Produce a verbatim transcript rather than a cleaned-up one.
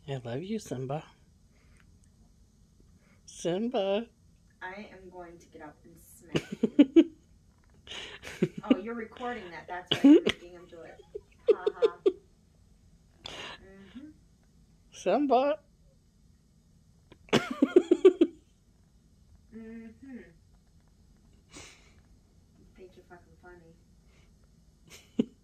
I love you, Simba. Simba. I am going to get up and smack you. Oh, you're recording that. That's why you're making him do it. Ha ha. Mm-hmm. Simba. Mm-hmm. You think you're fucking funny.